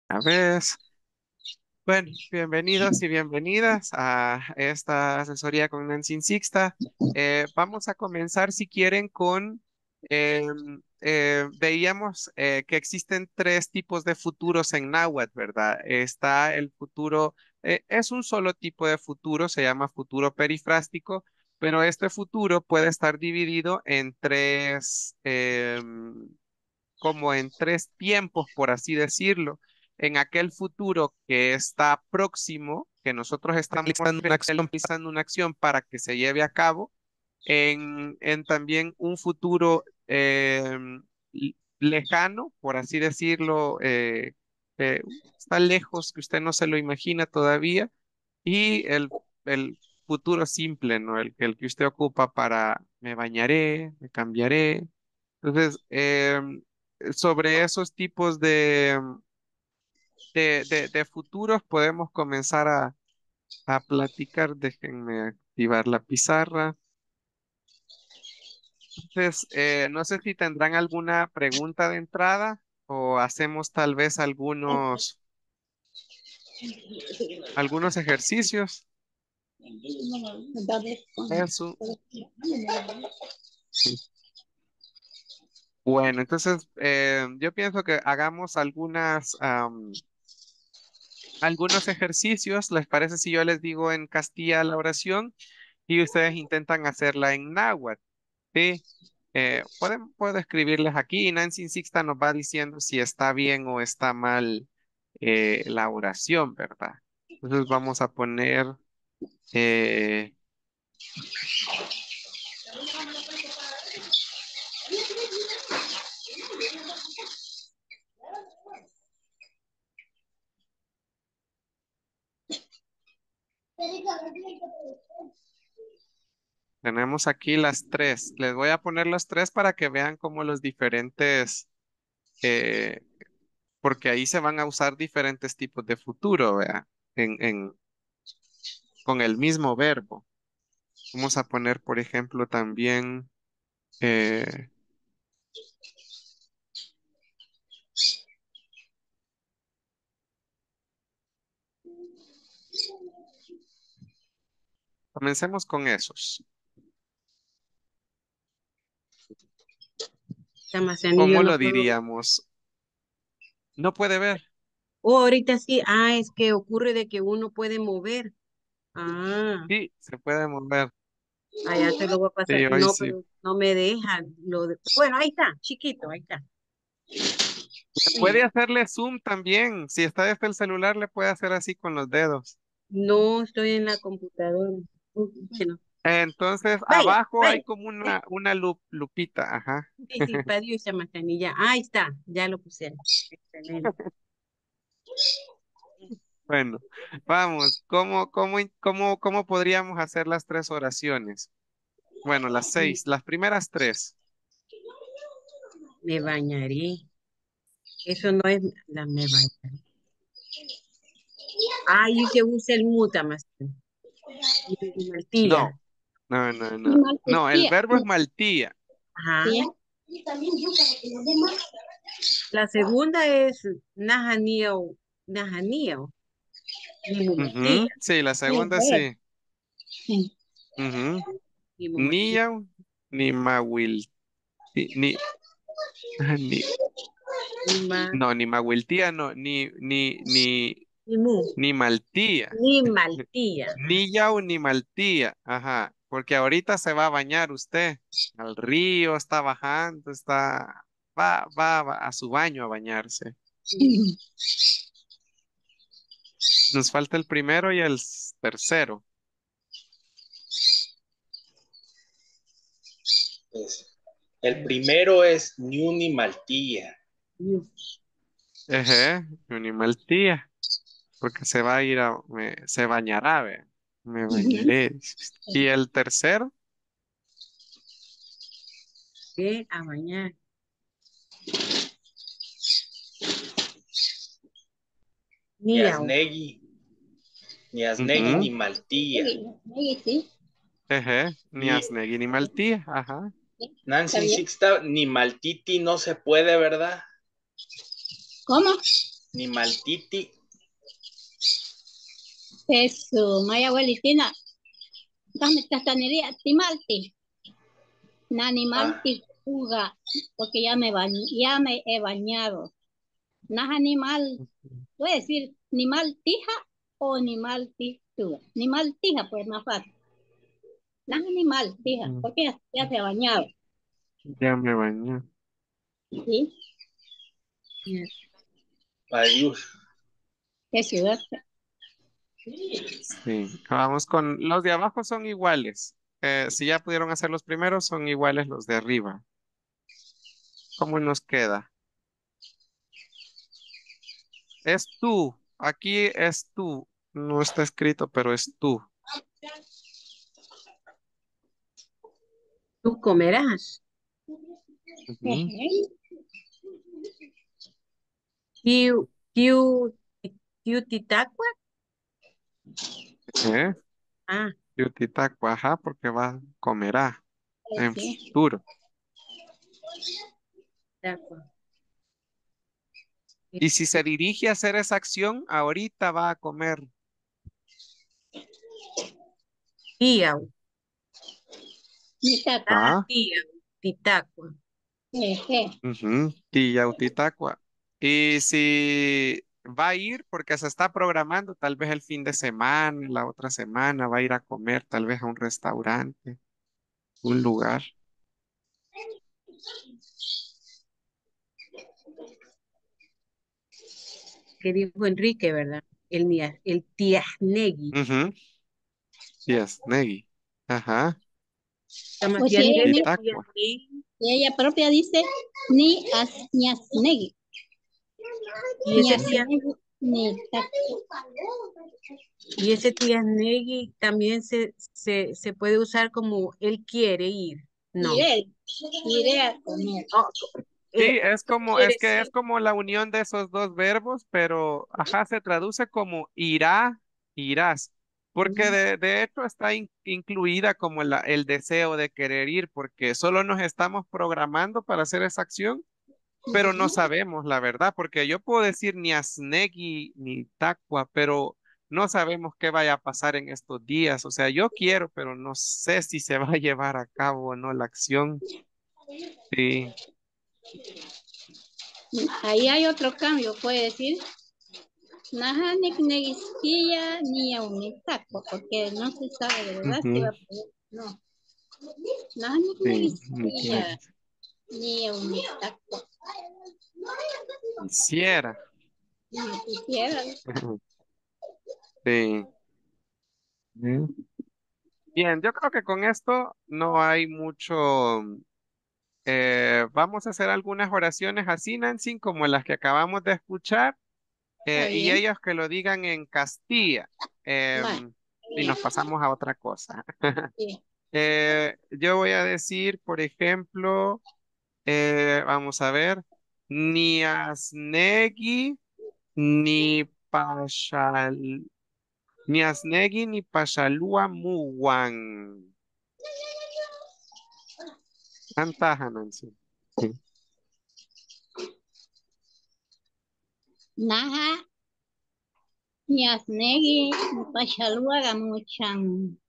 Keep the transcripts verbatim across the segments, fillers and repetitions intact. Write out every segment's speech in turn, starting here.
A ver, bueno, bienvenidos y bienvenidas a esta asesoría con Nancy Sixta. Eh, vamos a comenzar, si quieren, con, em, eh, veíamos eh, que existen tres tipos de futuros en náhuatl, ¿verdad? Está el futuro, eh, es un solo tipo de futuro, se llama futuro perifrástico, pero este futuro puede estar dividido en tres, em, como en tres tiempos, por así decirlo. En aquel futuro que está próximo, que nosotros estamos realizando una acción, realizando una acción para que se lleve a cabo, en, en también un futuro eh, l- lejano, por así decirlo, eh, eh, está lejos, que usted no se lo imagina todavía, y el, el futuro simple, ¿no? El, el que usted ocupa para me bañaré, me cambiaré. Entonces, em, sobre esos tipos de, de, de- de futuros podemos comenzar a, a platicar. Déjenme activar la pizarra. Entonces, eh, no sé si tendrán alguna pregunta de entrada o hacemos tal vez algunos, algunos ejercicios. Eso. Bueno, entonces eh, yo pienso que hagamos algunas, am, algunos ejercicios. ¿Les parece si yo les digo en Castilla la oración y ustedes intentan hacerla en náhuatl? Sí. Eh, pueden, puedo escribirles aquí y Nancy Sixta nos va diciendo si está bien o está mal eh, la oración, ¿verdad? Entonces vamos a poner, eh, tenemos aquí las tres. Les voy a poner las tres para que vean cómo los diferentes, eh, porque ahí se van a usar diferentes tipos de futuro, ¿vea? En, en, con el mismo verbo. Vamos a poner, por ejemplo, también, eh, comencemos con esos. Damasceno, yo ¿Cómo no lo puedo. diríamos? No puede ver. Oh, ahorita sí. Ah, es que ocurre de que uno puede mover. Ah, Sí, se puede mover. allá te lo voy a pasar. Sí, hoy No, sí. pero no me deja. Lo de... Bueno, ahí está, chiquito, ahí está. Puede Sí. hacerle zoom también. Si está desde el celular, le puede hacer así con los dedos. No estoy en la computadora. Bueno, Entonces, vaya, abajo hay vaya. como una, una lu- lupita. Ajá. Sí, sí, Padio y Samastanilla. Ahí está, ya lo pusieron. Excelente. Bueno, vamos. ¿Cómo, cómo, in- cómo, cómo podríamos hacer las tres oraciones? Bueno, las seis, las primeras tres. Me bañaré. Eso no es la me bañaré. Ahí se usa el muta más. Y Martilla. No, no, no, Y no. No, el Maltesía. verbo es maltía. Ajá. Sí. Y también yo para que los demás. La segunda es Najanio, Najanio, ni Mumutía, Ujú, sí, la Sí, segunda ver. sí. Sí. Ujú. ni Ni Mumutía. yau, ni mahuil, ni, ni, ni- Ni ma, no, ni mahuiltía, no, ni, ni, ni, ni mu, ni maltía, ni Maltía. ni yau, ni maltía, ajá, porque ahorita se va a bañar usted al río, está bajando, está, va, va, va a su baño a bañarse. Nos falta el primero y el s- tercero. Pues, el primero es Ñuni Maltía. Ni- Ejé, ni maltía, porque se va a ir a, me- se bañará, ve, me Ujú. bañaré. Dice usted. Y el tercero, ¿Qué? A bañar. Ni au. Niasnegui, Niasnegui ujú, ni Maltía. Ahí sí. ejé, ni Y asnegui ni maltía, ajá. Sí, está Nancy bien. Sixta ni Maltiti no se puede, ¿verdad? ¿Cómo? ni maltiti. Eso, Maya abuelitina. Dame castanería, timalti. Ah, Nanimalti juga, porque ya me, bañ- ya me he bañado. No es animal, voy a decir, animal tija o animal tija. Animal tija, pues más fácil. No es animal tija, Mm, porque ya, ya se ha bañado. Ya me bañé. ¿Sí? Yes. adiós. ¿Qué ciudad? Sí. Vamos con los de abajo son iguales. Eh, si ya pudieron hacer los primeros, son iguales los de arriba. ¿Cómo nos queda? Es tú. Aquí es tú. No está escrito, pero es tú. Tú comerás. Ujú. Tiu, tiu, tiutitacua. ¿Eh? Ah, Yutitacua, ajá, porque va, comerá en Sí. futuro. tacua. Y si se dirige a hacer esa acción, ahorita va a comer. Tiau. Mitad. Ah, Ah, tiau. Titacua. Eje. ujú, y Yautitacua. Y si va a ir, porque se está programando, tal vez el fin de semana, la otra semana, va a ir a comer, tal vez a un restaurante, un lugar. Que dijo Enrique, ¿verdad? El, nia- el tiasnegui. Ujú, yes, Negi. Ajá, Pues si ella, Tamatiangue, ni- Yutitacua. tiasnegui. si ella propia dice ni as, ni asnegui, Y ni ese Ujú. tía, asnegui, ni tac. y ese tiasnegui también se, se, se puede usar como él quiere ir. No. Iré, iré a comer. Oh, eh, Sí, es tú como, es quieres que es ir. como la unión de esos dos verbos, pero ajá, se traduce como irá, irás, porque Mm, de, de hecho está in- incluida como la- el deseo de querer ir, porque solo nos estamos programando para hacer esa acción, pero no sabemos la verdad, porque yo puedo decir ni Asnegui ni Tacua, pero no sabemos qué vaya a pasar en estos días. O sea, yo quiero, pero no sé si se va a llevar a cabo o no la acción. Sí. Ahí hay otro cambio, puede decir, naja ni neguisquilla ni aumentaco, porque no se sabe de verdad si va Ujú, a poder. No, naja ni sí, ni que neguisquilla me ni aumentaco. quisiera. Ni quisiera. Sí. Mm. Bien, yo creo que con esto no hay mucho. Eh, vamos a hacer algunas oraciones así, Nancy, como las que acabamos de escuchar, Está eh, y bien. ellos que lo digan en Castilla. Vale. em, y nos pasamos a otra cosa. Sí. Eh, yo voy a decir, por ejemplo, eh, vamos a ver, ni Asnegui, ni Pashal, ni Asnegui, ni Pashalua Muwan. Antaja, Nancy. Sí. Naja ni asnegi ni pachaluaga muchan.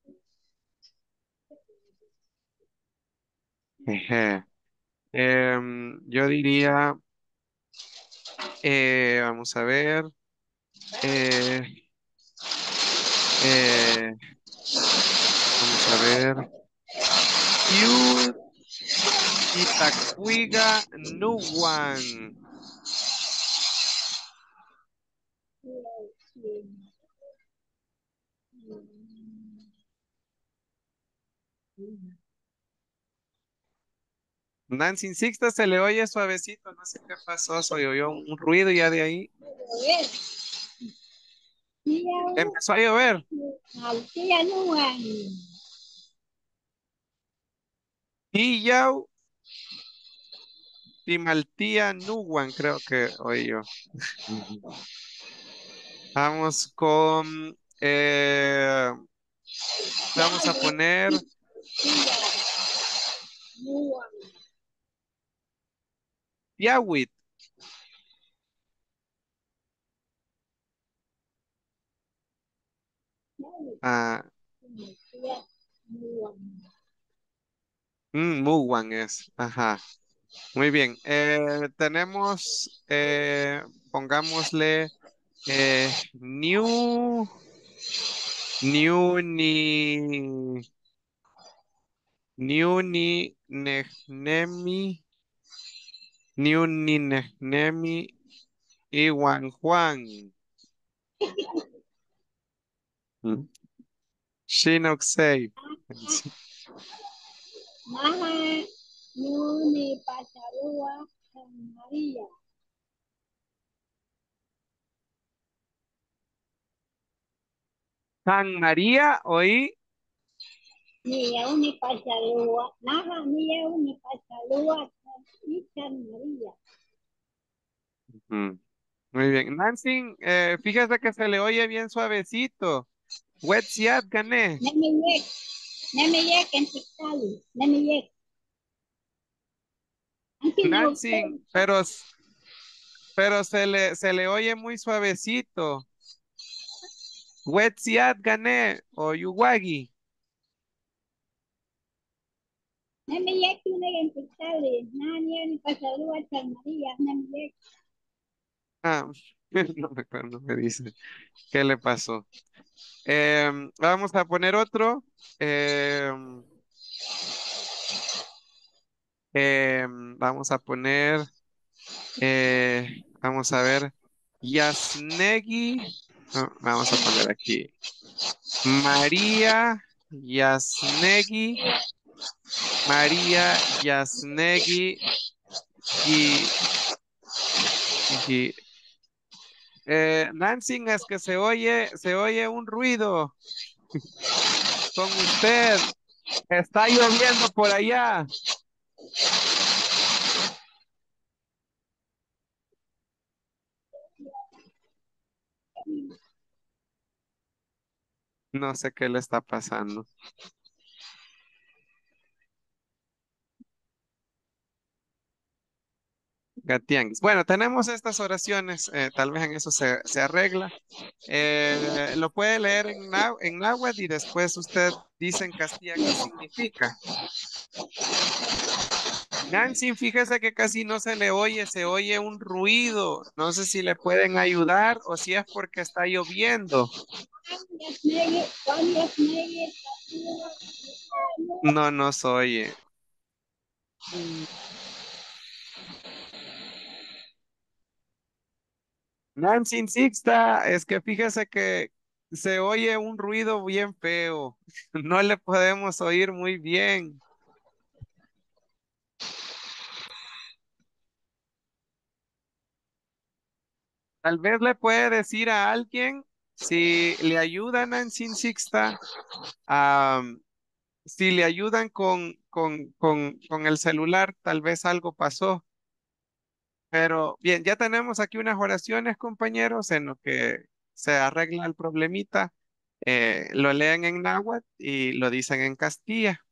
Ejé. Em, yo diría, eh, vamos a ver, eh, eh, vamos a ver, Yu Itacuiga Nuwan. Nancy Sixta se le oye suavecito, no sé qué pasó, se oyó un ruido y ya de ahí empezó a llover. Altia nuan. Y ya Timaltía Nuwan, creo que oí yo. Ujú. Vamos con, eh, vamos a poner Piawit. Ah, mm, Muwan es. Ajá. Muy bien. Eh, tenemos, eh, pongámosle eh, New, New ni, New ni Nehnemi, New ni Nehnemi, Iwan Juan. Mm. Shinoxei. Naha Nuni Pachalua María. San María, oí. Ni Uni Pachalua. Naha Ni Uni Pachalua San María. Mm, muy bien. Nancy, eh, fíjese que se le oye bien suavecito. Wetsiat gané. Nemi Yek. Nemi Yek en Ticali. Nemi Yek. Antes no Nancy, pero, s- pero se le, se le oye muy suavecito. Wetsiat gané o Yuwagi. Nemi Yek una en Ticali. Nani Uni Pachalua San María. Nemi Yek. Ah, no me acuerdo, no me dice. ¿Qué le pasó? Em, vamos a poner otro. Em, em, vamos a poner, eh, vamos a ver, Yasnegi. No, vamos a poner aquí. María Yasnegi. María Yasnegi. Gi- Gi- eh, Nancy, es que se oye, se oye un ruido con usted. Está lloviendo por allá. No sé qué le está pasando. Gatianguis. Bueno, tenemos estas oraciones, eh, tal vez en eso se, se arregla. Eh, lo puede leer en, náhu- en náhuatl y después usted dice en Castilla qué significa. Nancy, fíjese que casi no se le oye, se oye un ruido. No sé si le pueden ayudar o si es porque está lloviendo. Yasnegi. Juan Yasnegi. No nos oye. Nancy Sixta, es que fíjese que se oye un ruido bien feo. No le podemos oír muy bien. Tal vez le puede decir a alguien si le ayudan a Nancy Sixta, am, si le ayudan con, con, con, con el celular, tal vez algo pasó. Pero bien, ya tenemos aquí unas oraciones, compañeros, en lo que se arregla el problemita. Eh, lo leen en náhuatl y lo dicen en Castilla.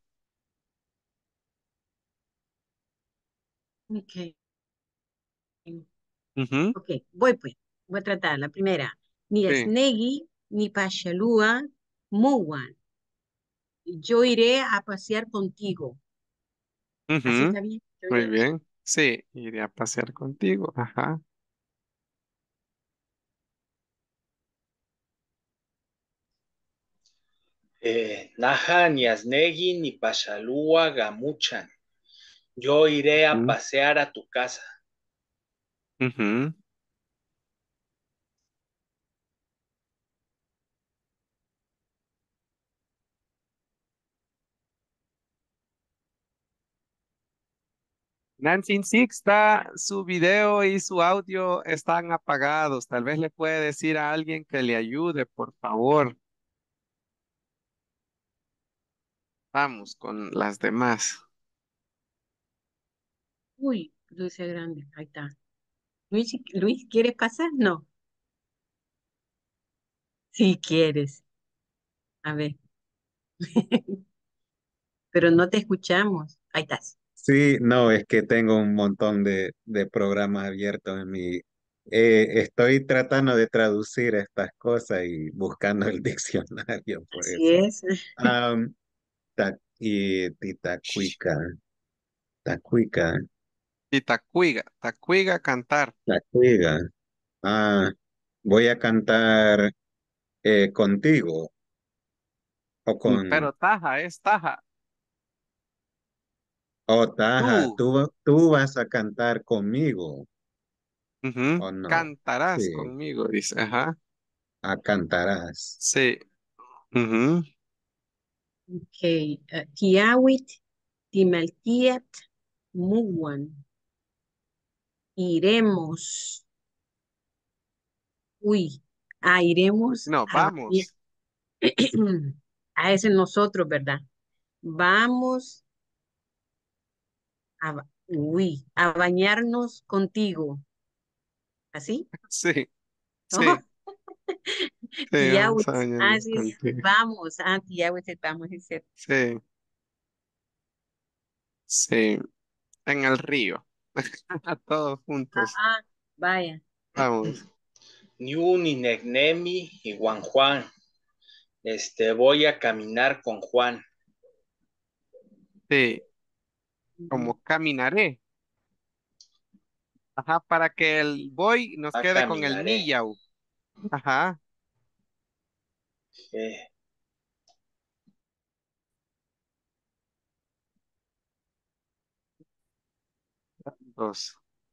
Ok. Ujú, Ok, voy pues. Voy a tratar la primera. Ni sí. Snegi, ni Pachalúa, Muwan. Yo iré a pasear contigo. ¿Así Ujú, está bien? Yo muy iré. bien. Sí, iré a pasear contigo. Ajá. Eh, Naha ni Asnegi ni Pachalúa Gamuchan. Yo iré a Ujú, pasear a tu casa. ujú. Nancy Sixta, su video y su audio están apagados. Tal vez le puede decir a alguien que le ayude, por favor. Vamos con las demás. Uy, Luis es grande. Ahí está. Luis, Luis, ¿quieres pasar? No. Si quieres. A ver. Pero no te escuchamos. Ahí estás. Sí, no, es que tengo un montón de, de programas abiertos en mi, Eh, estoy tratando de traducir estas cosas y buscando el diccionario por Así eso. es. Am, ta- y Titacuica, tacuica, Y tacuiga, tacuiga, cantar. tacuiga. Ah, voy a cantar eh, contigo o Mm, con Pero taja, es taja. o Taja. Tú, Tú, tú vas a cantar conmigo ujú, o no. cantarás Sí, conmigo, dice. Ajá. a cantarás. Sí. Ujú. Ok. uh, Tiawit, Timaltiat, Muwan. Iremos. Uy. Ah, iremos No, a bañar. vamos. A ese nosotros, ¿verdad? Vamos a, ba- uy, a bañarnos contigo. ¿Así? Sí, sí, sí, vamos a Tiawit. Ah, bañarnos sí, es contigo. vamos. Ah, Tiawit, es vamos, es cierto. Sí, sí, en el río. Todos Ah, juntos. ah, vaya. Vamos. Ni un, ni Negnemi, y Juan Juan. Este, voy a caminar con Juan. Sí, Ujú. como caminaré. Ajá, para que el voy nos A quede con el caminaré. niyau. Ajá, Eh, dos.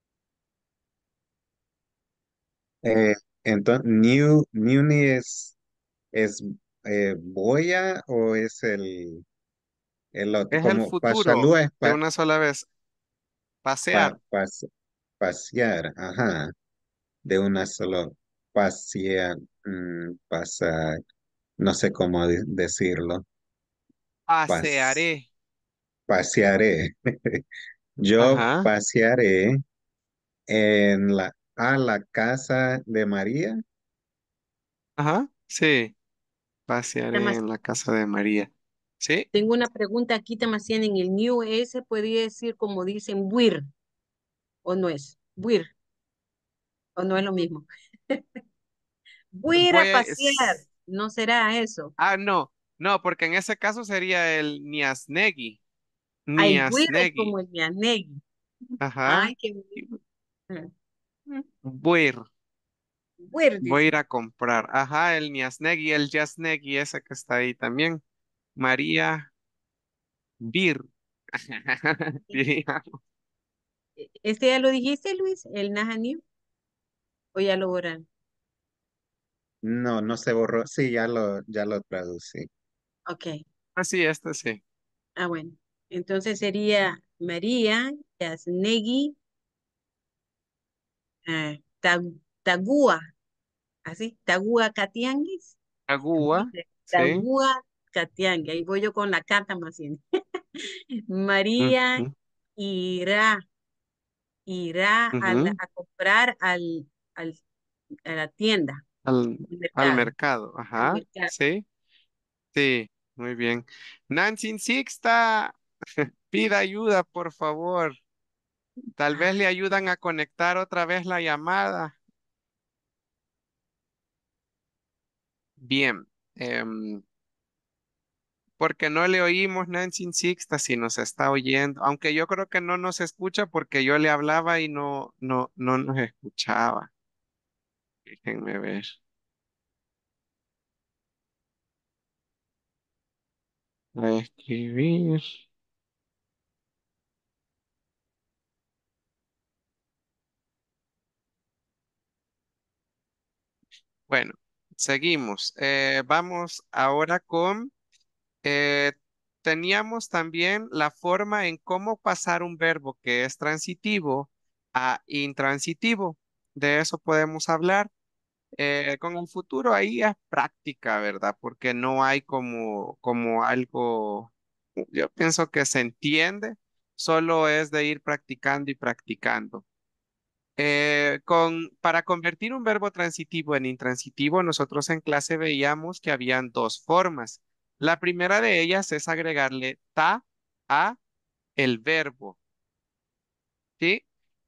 Eh, entonces, New, Newni es, es eh, boya o es el, el otro, Es el como futuro Pachalúa es de pa, una sola vez. pa- Pasear. pas- pasear, ajá, de una sola, pasear, mm, pasar, no sé cómo de- decirlo, pas, Pasearé. pasearé. Yo Ajá, pasearé en la, a la casa de María. ajá, sí. Pasearé Tamas- en la casa de María. ¿Sí? Tengo una pregunta aquí, Tamasién, en el New S podría decir como dicen wir, o no es, wir, o no es lo mismo. Voy a ir a Voy a... pasear, es- no será eso. Ah, no. No, porque en ese caso sería el Niasnegui. Ah, el wir es Niasnegui. como el mianegui. Ajá. Ay, qué bonito. Voy a ir. Wir, Voy a dice. ir a comprar. Ajá, el Niasnegui, el Yasnegui, ese que está ahí también. María Bir. Diría. ¿Este ya lo dijiste, Luis? ¿El Nahanim? ¿O ya lo borraron? No, no se borró. Sí, ya lo, ya lo traducí. Ok. Ah, sí, este sí. Ah, bueno. Entonces sería María, Yasnegui, ah, Tag- Tagúa, así, Tagúa Catianguis. Agua. Sí. Tagúa Catiangue. Ahí voy yo con la carta más bien. María Ujú, irá, irá a, la- ujú. a comprar al, al, a la tienda, Al, al al mercado, mercado. al Ajá. mercado. Sí. Sí. Muy bien. Nancy Sixta, pida ayuda, por favor. Tal vez Ah, le ayudan a conectar otra vez la llamada. Bien. em, porque no le oímos Nancy Sixta si nos está oyendo. Aunque yo creo que no nos escucha porque yo le hablaba y no, no, no nos escuchaba. Déjenme ver. A escribir. Bueno, seguimos. Eh, vamos ahora con, eh, teníamos también la forma en cómo pasar un verbo que es transitivo a intransitivo. De eso podemos hablar. Eh, con el futuro ahí es práctica, ¿verdad? Porque no hay como, como algo, yo pienso que se entiende, solo es de ir practicando y practicando. Eh, con, para convertir un verbo transitivo en intransitivo, nosotros en clase veíamos que habían dos formas. La primera de ellas es agregarle ta a el verbo, ¿sí?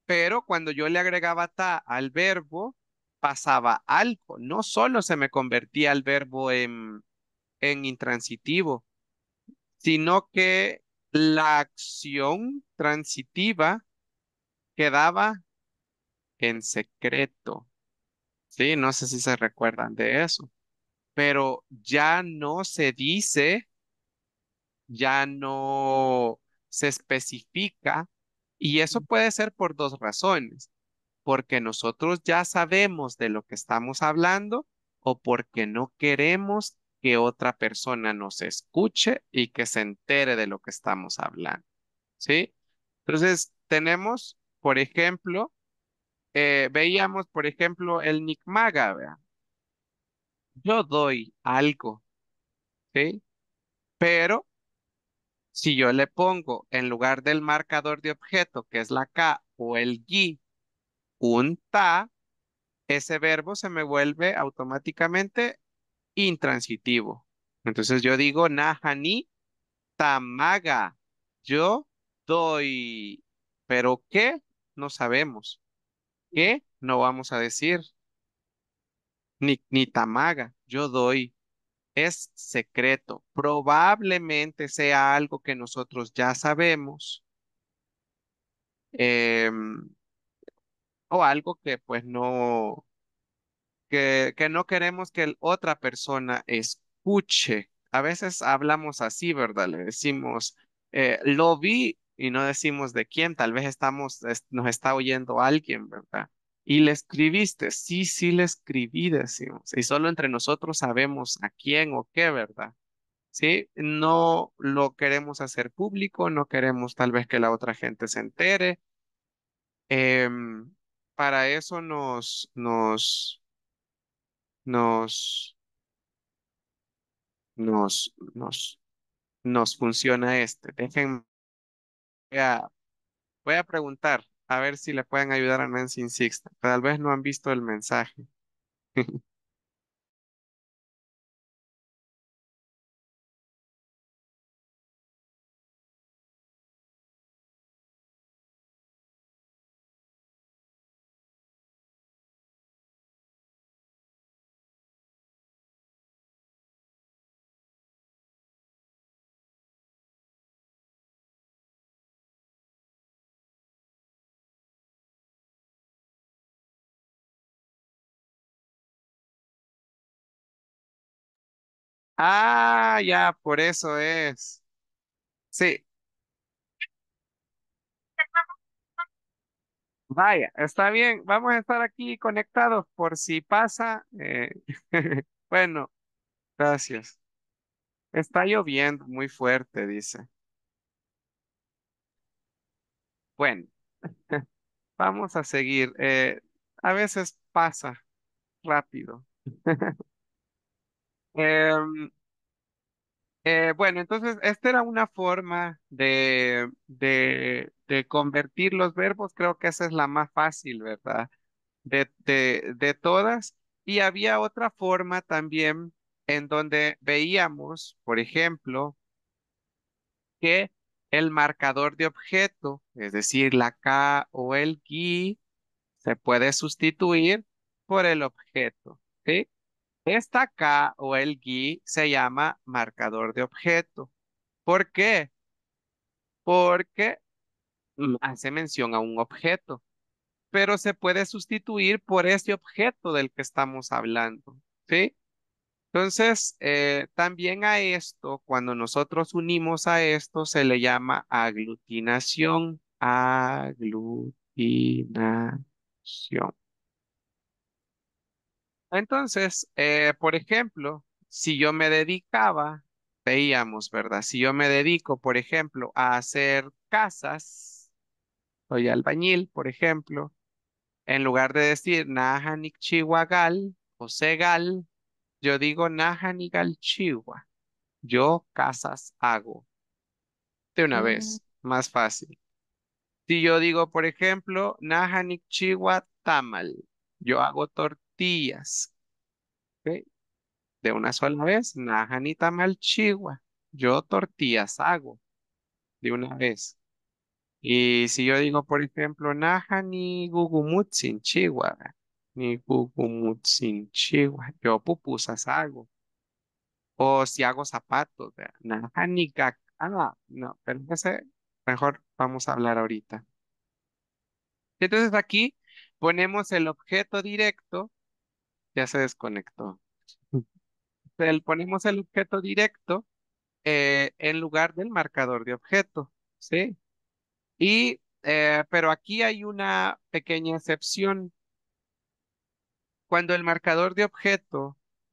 pero cuando yo le agregaba ta al verbo, pasaba algo. No solo se me convertía el verbo en, en intransitivo, sino que la acción transitiva quedaba en secreto. Sí, no sé si se recuerdan de eso, pero ya no se dice, ya no se especifica, y eso puede ser por dos razones, porque nosotros ya sabemos de lo que estamos hablando o porque no queremos que otra persona nos escuche y que se entere de lo que estamos hablando, ¿sí? Entonces, tenemos, por ejemplo, eh, veíamos, por ejemplo, el Nicmaga, ¿verdad? Yo doy algo, ¿sí? Pero si yo le pongo en lugar del marcador de objeto, que es la K o el Y, un ta, ese verbo se me vuelve automáticamente intransitivo. Entonces yo digo nahani tamaga. Yo doy. ¿Pero qué? No sabemos. ¿Qué? No vamos a decir. Ni, ni tamaga. Yo doy. Es secreto. Probablemente sea algo que nosotros ya sabemos, em, o algo que pues no, que, que no queremos que el- otra persona escuche. A veces hablamos así, ¿verdad? Le decimos, eh, lo vi y no decimos de quién. Tal vez estamos, es- nos está oyendo alguien, ¿verdad? Y le escribiste. Sí, sí, le escribí, decimos. Y solo entre nosotros sabemos a quién o qué, ¿verdad? Sí, no lo queremos hacer público, no queremos tal vez que la otra gente se entere. Em, para eso nos, nos, nos, nos, nos, nos funciona este. Déjenme, voy a, voy a preguntar a ver si le pueden ayudar a Nancy en Sixta. Tal vez no han visto el mensaje. Ah, ya, por eso es. Sí, vaya, está bien. Vamos a estar aquí conectados por si pasa. eh, Bueno, gracias. Está lloviendo muy fuerte, dice. Bueno, vamos a seguir. Eh, a veces pasa rápido. Em, eh, bueno, entonces, esta era una forma de, de, de convertir los verbos. Creo que esa es la más fácil, ¿verdad? De, de, de todas. Y había otra forma también en donde veíamos, por ejemplo, que el marcador de objeto, es decir, la K o el GUI, se puede sustituir por el objeto, ¿sí? Esta K o el GUI se llama marcador de objeto. ¿Por qué? Porque mm, hace mención a un objeto, pero se puede sustituir por ese objeto del que estamos hablando, ¿sí? Entonces, eh, también a esto, cuando nosotros unimos a esto, se le llama aglutinación. Aglutinación. Entonces, eh, por ejemplo, si yo me dedicaba, veíamos, ¿verdad? Si yo me dedico, por ejemplo, a hacer casas, soy albañil, por ejemplo, en lugar de decir Nahanik Chihuagal o Segal, yo digo Nahanigal Chihuahua. Yo casas hago de una Mm, vez, más fácil. Si yo digo, por ejemplo, Nahanik Chihuahua Tamal, yo hago tortillas, ¿ok? De una sola vez, Nahani Tamal Chihuahua, yo tortillas hago de una vez. Y si yo digo, por ejemplo, Naja ni Gugumutsin Chihuahua, ni Gugumutsin Chihuahua, yo pupusas hago. O si hago zapatos, ¿verdad? Naja ni gak. Ah, no, pero ese mejor vamos a hablar ahorita. Entonces aquí ponemos el objeto directo, ya se desconectó. El- ponemos el objeto directo eh, en lugar del marcador de objeto, ¿sí? Y, eh, pero aquí hay una pequeña excepción. Cuando el marcador de objeto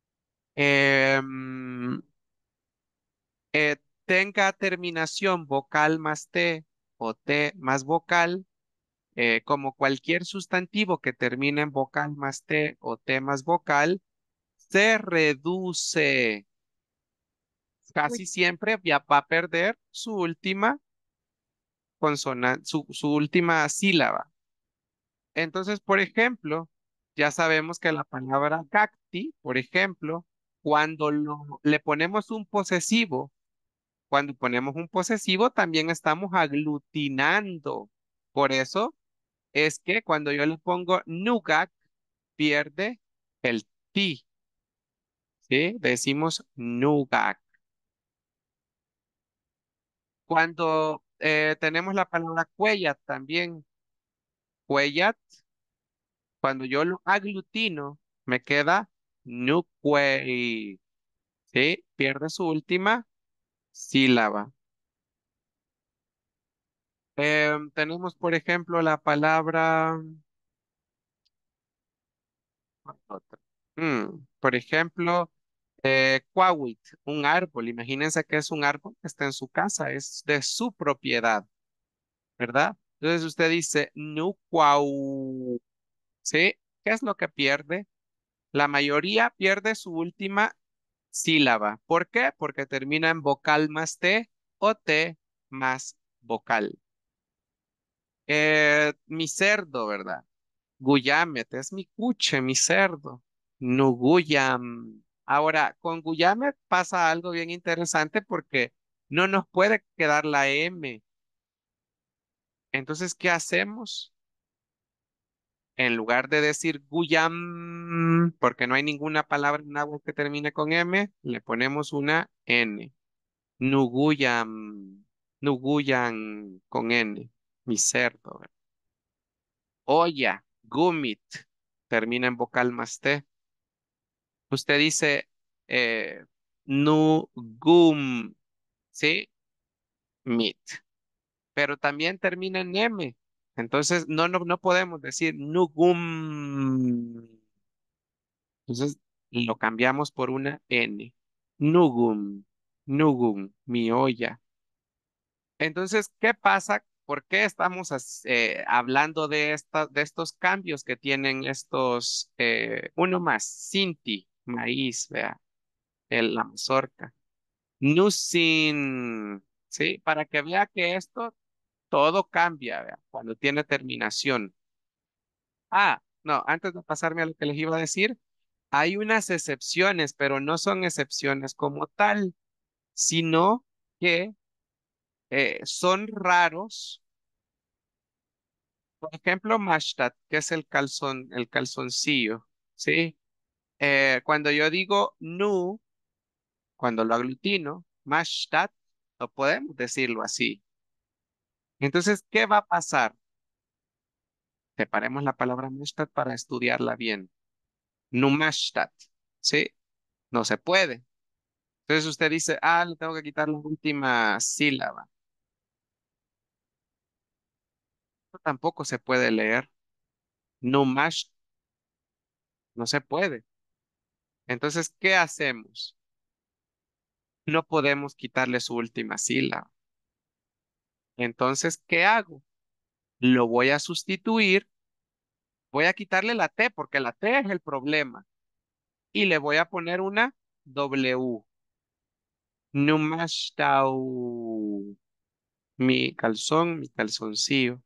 em, eh, tenga terminación vocal más T o T más vocal, eh, como cualquier sustantivo que termine en vocal más T o T más vocal, se reduce. Uy, Casi siempre ya va a perder su última consonante, su, su última sílaba. Entonces, por ejemplo, ya sabemos que la palabra cacti, por ejemplo, cuando lo- le ponemos un posesivo, cuando ponemos un posesivo, también estamos aglutinando. Por eso es que cuando yo le pongo nougat, pierde el ti, ¿sí? Decimos nougat. Cuando eh, tenemos la palabra cuellat también, cuellat, cuando yo lo aglutino, me queda nucuey, ¿sí? Pierde su última sílaba. Em, tenemos, por ejemplo, la palabra... otra. Mm, por ejemplo, eh, cuauit, un árbol. Imagínense que es un árbol que está en su casa, es de su propiedad, ¿verdad? Entonces usted dice nucuau, ¿sí? ¿Qué es lo que pierde? La mayoría pierde su última sílaba. ¿Por qué? Porque termina en vocal más T o T más vocal. Eh, mi cerdo, ¿verdad? Guyamet, es mi cuche, mi cerdo. Nuguyam. Ahora, con Guyamet pasa algo bien interesante porque no nos puede quedar la M. Entonces, ¿qué hacemos? En lugar de decir Guyam, porque no hay ninguna palabra en agua que termine con M, le ponemos una N. Nuguyam, Nuguyan con N, mi cerdo, ¿verdad? Olla, Gumit, termina en vocal más T. Usted dice eh, Nugum, ¿sí? Mit, pero también termina en M. Entonces, no, no, no podemos decir Nugum. Entonces, lo cambiamos por una N. Nugum, Nugum, mi olla. Entonces, ¿qué pasa? ¿Por qué estamos as- eh, hablando de, esta- de estos cambios que tienen estos, eh, uno más, Sinti, maíz, vea, el- la mazorca, Nusin, ¿sí? Para que vea que esto todo cambia, vea, cuando tiene terminación. Ah, no, antes de pasarme a lo que les iba a decir, hay unas excepciones, pero no son excepciones como tal, sino que eh, son raros. Por ejemplo, mashtag, que es el calzón, el calzoncillo, ¿sí? Eh, cuando yo digo nu, cuando lo aglutino, mashtag, no podemos decirlo así. Entonces, ¿qué va a pasar? Separemos la palabra mashtag para estudiarla bien. Nu mashtag, ¿sí? No se puede. Entonces usted dice, ah, le tengo que quitar la última sílaba. Esto tampoco se puede leer. Nu mash, no se puede. Entonces, ¿qué hacemos? No podemos quitarle su última sílaba. Entonces, ¿qué hago? Lo voy a sustituir, voy a quitarle la T porque la T es el problema y le voy a poner una W. Numashtau, mi calzón, mi calzoncillo.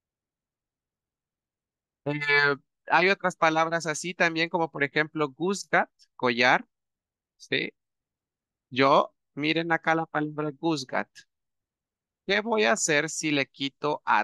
Eh, hay otras palabras así también como por ejemplo guzgat, collar, ¿sí? Yo, miren acá la palabra guzgat. ¿Qué voy a hacer si le quito at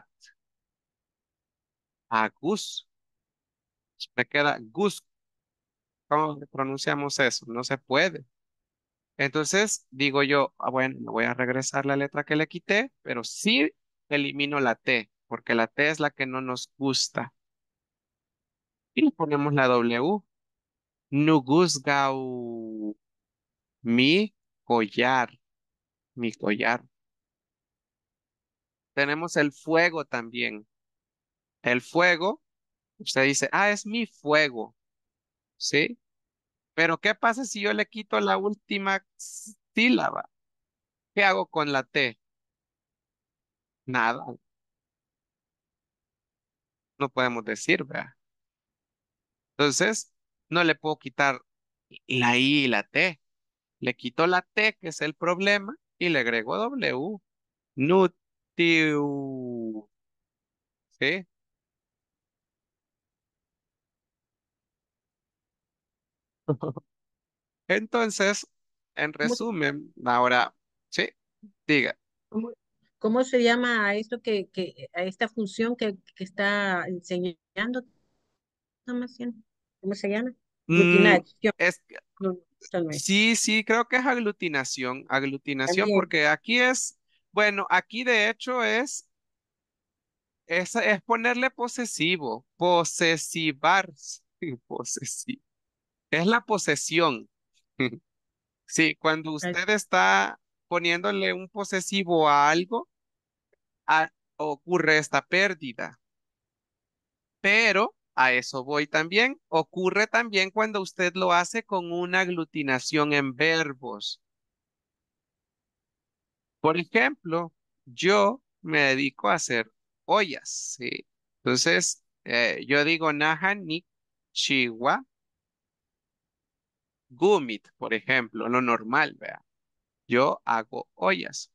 a Gus? Me queda Gus. ¿Cómo pronunciamos eso? No se puede. Entonces digo yo, ah, bueno, me voy a regresar la letra que le quité, pero sí elimino la T, porque la T es la que no nos gusta. Y le ponemos la W. Nugusgau. Mi collar. Mi collar. Tenemos el fuego también. El fuego, usted dice, ah, es mi fuego, ¿sí? Pero ¿qué pasa si yo le quito la última sílaba? ¿Qué hago con la T? Nada, no podemos decir, ¿verdad? Entonces, no le puedo quitar la I y la T. Le quito la T, que es el problema, y le agrego W. Nutiu. ¿Sí? Entonces, en ¿Cómo, resumen, ahora, sí, diga. cómo- cómo se llama a esto que, que a esta función que, que está enseñando? Tomación? ¿Cómo se llama? Mm, Aglutinación. es, No, no, esto no es. sí, sí, creo que es aglutinación, aglutinación, También. porque aquí es, bueno, aquí de hecho es, es, es ponerle posesivo, posesivar, posesivo. Es la posesión. Sí, cuando Ay, usted está poniéndole un posesivo a algo, a- ocurre esta pérdida. Pero a eso voy también. Ocurre también cuando usted lo hace con una aglutinación en verbos. Por ejemplo, yo me dedico a hacer ollas, ¿sí? Entonces, eh, yo digo Nahanik Chiwa Gumit, por ejemplo, lo normal, vea. Yo hago ollas.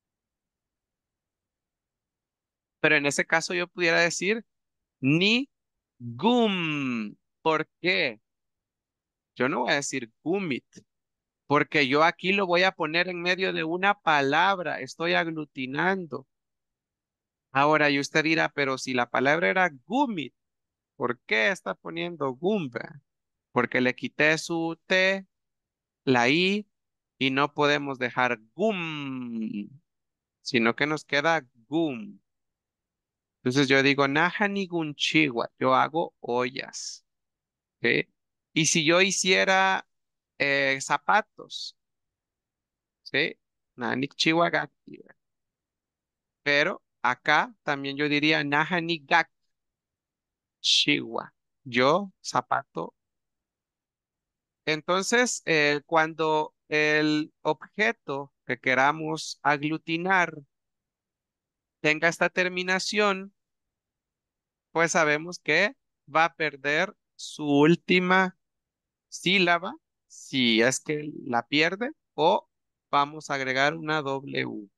Pero en ese caso yo pudiera decir ni gum. ¿Por qué? Yo no voy a decir gumit, porque yo aquí lo voy a poner en medio de una palabra. Estoy aglutinando. Ahora, y usted dirá, pero si la palabra era gumit, ¿por qué está poniendo gumba? Porque le quité su T, la I, y no podemos dejar gum, sino que nos queda gum. Entonces yo digo, naja ni gunchigua, yo hago ollas. ¿Ok? Y si yo hiciera eh, zapatos, ¿sí? Nanik chihuagaki, ¿verdad? Pero acá también yo diría naja ni gak chihuahua. Yo, zapato. Entonces, eh, cuando el objeto que queramos aglutinar tenga esta terminación, pues sabemos que va a perder su última sílaba si es que la pierde o vamos a agregar una W.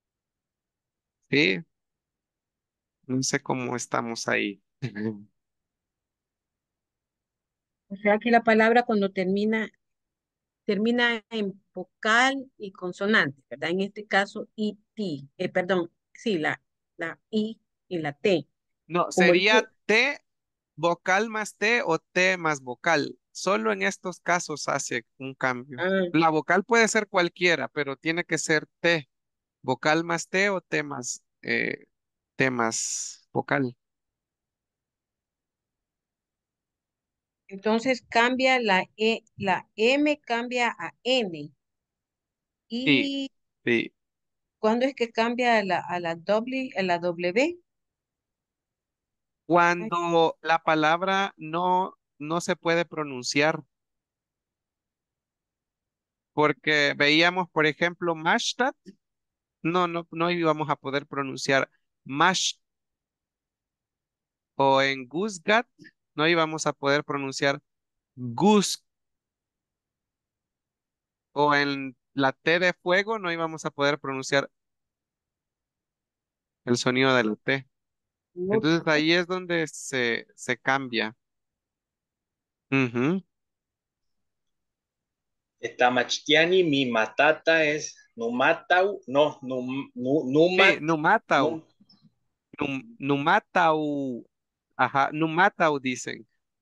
¿Sí? No sé cómo estamos ahí. o sea que la palabra cuando termina, termina en vocal y consonante, ¿verdad? En este caso, I, T, eh, perdón, sí, la, la I y la T. No, Como el sería U. T vocal más T o T más vocal. Solo en estos casos hace un cambio. Ah, La vocal puede ser cualquiera, pero tiene que ser T. Vocal más T o T más, eh, T más vocal. entonces cambia la E, la M cambia a N. Sí, ¿Y sí. cuándo es que cambia a la, a la W, a la W? Ay, Cuando la palabra no, no se puede pronunciar, porque veíamos, por ejemplo, Mashtad, no, no, no íbamos a poder pronunciar Mash, o en Guzgat, no íbamos a poder pronunciar Gus, o en la T de fuego, no íbamos a poder pronunciar el sonido de la T. no, Entonces ahí es donde se, se cambia. Ujú. Tamachtiani, mi matata es Numatau, no, num, nu, Sí, numat, Numatau. num, Num, Numatau. Ajá, Numatau dicen.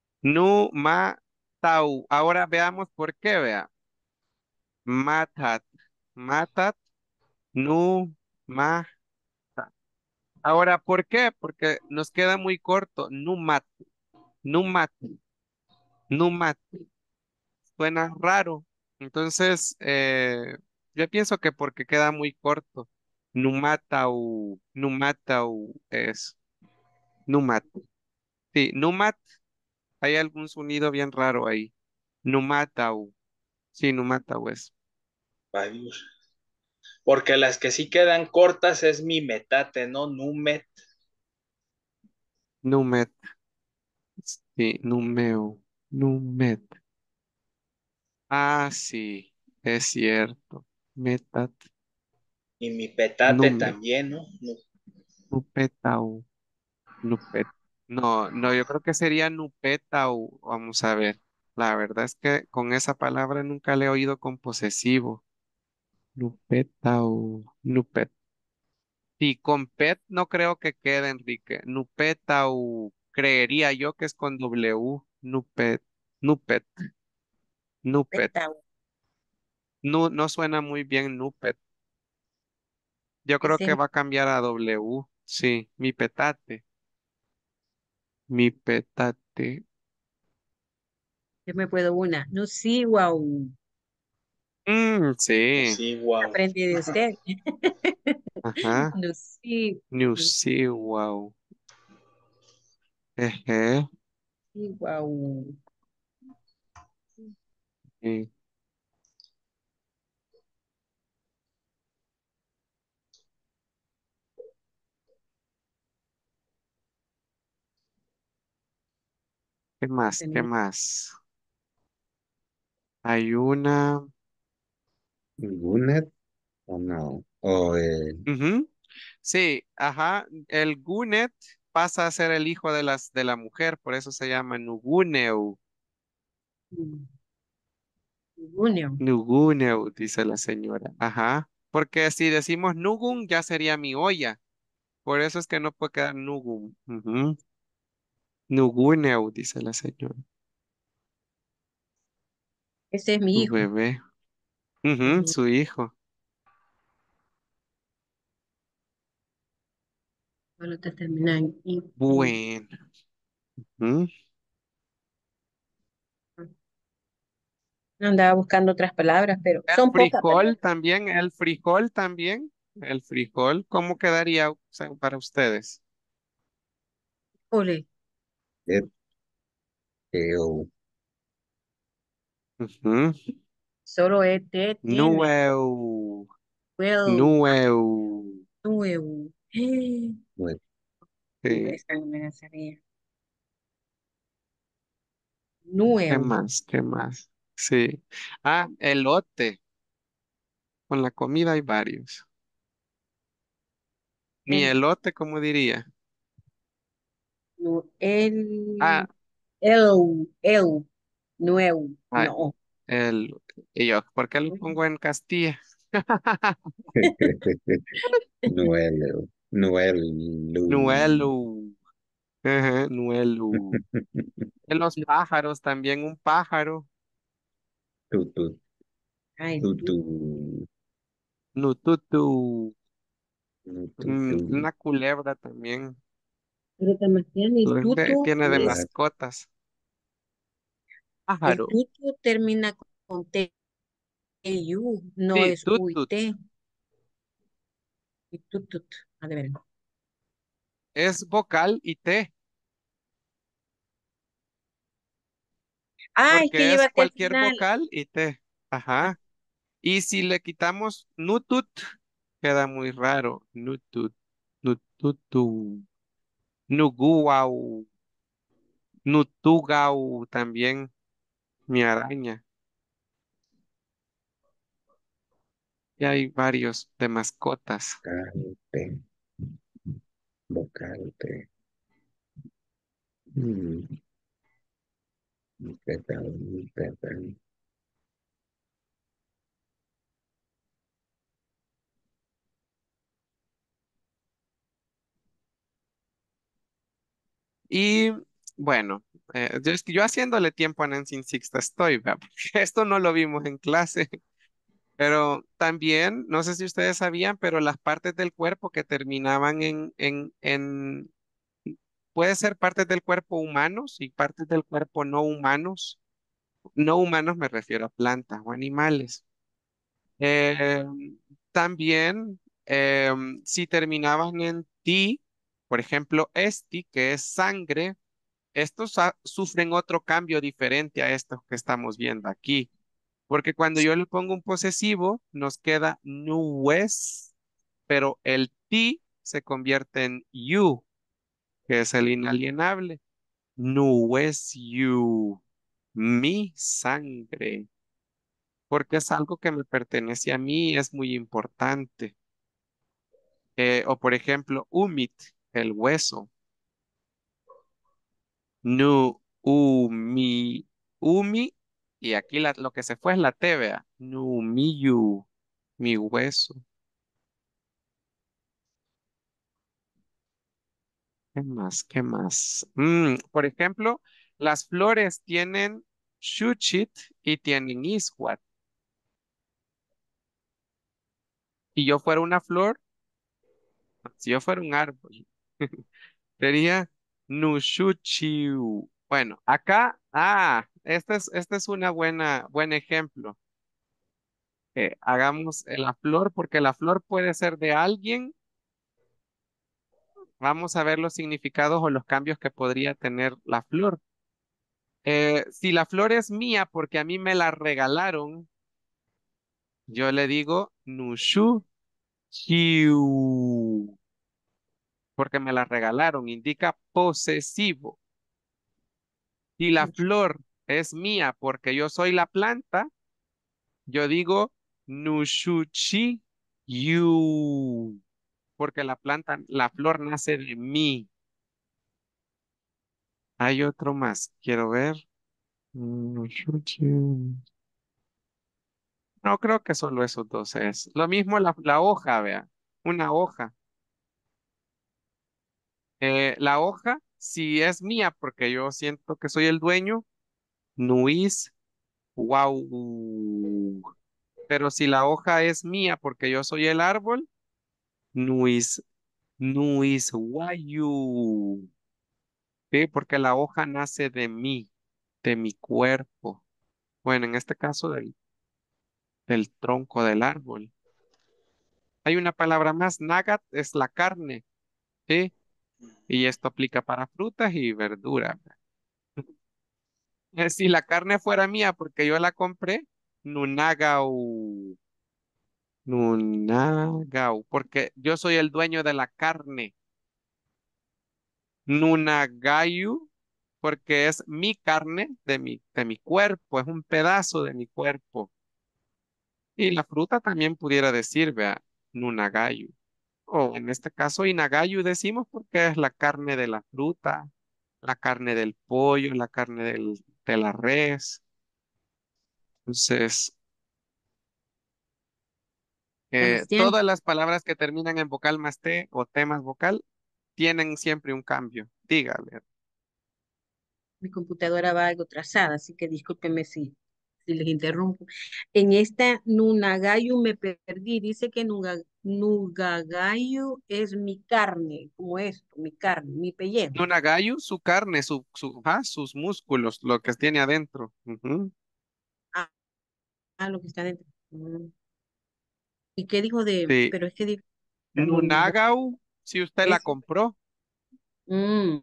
Numatau. Ahora veamos por qué, vea. Matat. Matat. Nu. Ma. Ahora, ¿por qué? Porque nos queda muy corto. Numat. Numat. Numat. Suena raro. Entonces, eh, yo pienso que porque queda muy corto. Numatau. Numatau es. Numat. Sí, Numat. Hay algún sonido bien raro ahí. Numatau. Sí, Numatau es. varios. Porque las que sí quedan cortas es mi metate, ¿no? Numet. Numet. Sí, Numeo. Numet. Ah, sí, es cierto. Metat. Y mi petate Numet. también, ¿no? Nu- Nupetau. Nupet. No, no, yo creo que sería Nupetau. Vamos a ver. La verdad es que con esa palabra nunca le he oído con posesivo. Nupetau. Nupet. Sí, con pet no creo que quede, Enrique. Nupetau. Creería yo que es con W. Nupet. Nupet. Nupet. Petau. No, no suena muy bien Nupet. Yo creo Ese que es, va a cambiar a W. Sí, mi petate. Mi petate. yo me puedo una. No, sí, wow. Mm, Pues sí. sí, wow. Aprendí de usted. Ajá. No, sí. New No, sí, wow. Ejé. sí, wow. Y, ¿qué más? ¿Qué Tenía más? Hay una. ¿Gunet o no? O eh, Ujú. Sí, ajá. El Gunet pasa a ser el hijo de las de la mujer, por eso se llama Nuguneu. mm, junio. Nuguneu, dice la señora. Ajá. Porque si decimos Nugun, ya sería mi olla. Por eso es que no puede quedar Nugum. Ujú. Nuguneu, dice la señora. Ese es mi Su hijo. bebé. Ujú, Ujú. su hijo. Solo te terminan. Y, y- Bueno. Ujú. andaba buscando otras palabras, pero El son pocas, ¿verdad? frijol también, el frijol también. El frijol, ¿cómo quedaría, o sea, para ustedes? Ole, et, eo, Ujú. solo este tiene. Nueu. Well, Nueu. nuevo. nue- Uh, Sí. esa no me la sabía. ¿Qué Nuevo. más? ¿Qué más? Sí. Ah, elote. Con la comida hay varios. Mi El, elote, ¿cómo diría? nu- Ah, el, el, el, nuevo. ah, No. el, y yo, ¿por qué lo pongo en Castilla? Nuelo, nuelu. Nuelu. Ajá, nuelu. En los pájaros también, un pájaro. Tutu, Ay, tú. tutu, Nututu. tutu, Mm, una culebra también. Pero Tamastiano, el Ve, tutu tiene de es, mascotas. el Pájaro. tutu termina con T, U, no Sí, es U y tutut. T. Y tutut. A ver. Es vocal y T, Ah, es que porque es lleva T al cualquier final. vocal y T. Ah, Ajá. Y si le quitamos nutut, queda muy raro. Nutut, nututu, nuguau, nutugau también, mi araña. Y hay varios de mascotas. calte, vocante. Mm, petal, petal. Y bueno, eh, yo, es que yo haciéndole tiempo a Nancy Sixta estoy, ¿verdad? Porque esto no lo vimos en clase, pero también, no sé si ustedes sabían, pero las partes del cuerpo que terminaban en, en, en, puede ser partes del cuerpo humanos y partes del cuerpo no humanos. No humanos me refiero a plantas o animales. Eh, También, em, si terminaban en ti, por ejemplo, esti, que es sangre, estos sa- sufren otro cambio diferente a estos que estamos viendo aquí. Porque cuando yo le pongo un posesivo, nos queda nues, pero el ti se convierte en you, que es el inalienable. Nues you, mi sangre, porque es algo que me pertenece a mí, es muy importante. Eh, o por ejemplo, umit, el hueso. Nu, umi, umi, y aquí la- lo que se fue es la T, vea. Numiyu, mi hueso. ¿Qué más? ¿Qué más? Mm, por ejemplo, las flores tienen shuchit y tienen iswat. Si yo fuera una flor, si yo fuera un árbol, sería Nushuchiu. Bueno, acá, ah, este es, este es una buena, buen ejemplo. Eh, hagamos eh, la flor, porque la flor puede ser de alguien. Vamos a ver los significados o los cambios que podría tener la flor. Eh, si la flor es mía porque a mí me la regalaron, yo le digo Nushu Chiu, porque me la regalaron, indica posesivo. Si la flor es mía porque yo soy la planta, yo digo Nushuchi Yu, porque la planta, la flor nace de mí. Hay otro más, quiero ver. Nushuchi. No, creo que solo esos dos es. Lo mismo la, la hoja, vea. Una hoja. Eh, la hoja, si es mía, porque yo siento que soy el dueño, Nuis, wow. Pero si la hoja es mía, porque yo soy el árbol, Nuis, Nuis, Wayu. Sí, porque la hoja nace de mí, de mi cuerpo. Bueno, en este caso del, del tronco del árbol. Hay una palabra más, nagat es la carne, ¿sí? Y esto aplica para frutas y verduras. Eh, Si la carne fuera mía porque yo la compré, nunagau, nunagau, porque yo soy el dueño de la carne. Nunagayu, porque es mi carne de mi, de mi cuerpo, es un pedazo de mi cuerpo. Y la fruta también pudiera decir, vea, nunagayu. O en este caso, inagayu decimos porque es la carne de la fruta, la carne del pollo, la carne del, de la res. Entonces, eh, Sebastián, todas las palabras que terminan en vocal más T o T más vocal tienen siempre un cambio. Dígale. mi computadora va algo trazada, así que discúlpeme si, si les interrumpo. En esta Nunagayu me perdí. Dice que Nuga- Nugagayu es mi carne, como esto, mi carne, mi pellejo. Nunagayu, su carne, su, su, ah, sus músculos, lo que tiene adentro. Ujú. Ah, ah, lo que está dentro. Mm. ¿Y qué dijo de, Sí. pero es que dijo, Nuga- Nunagau, si usted la ese? compró. Mm.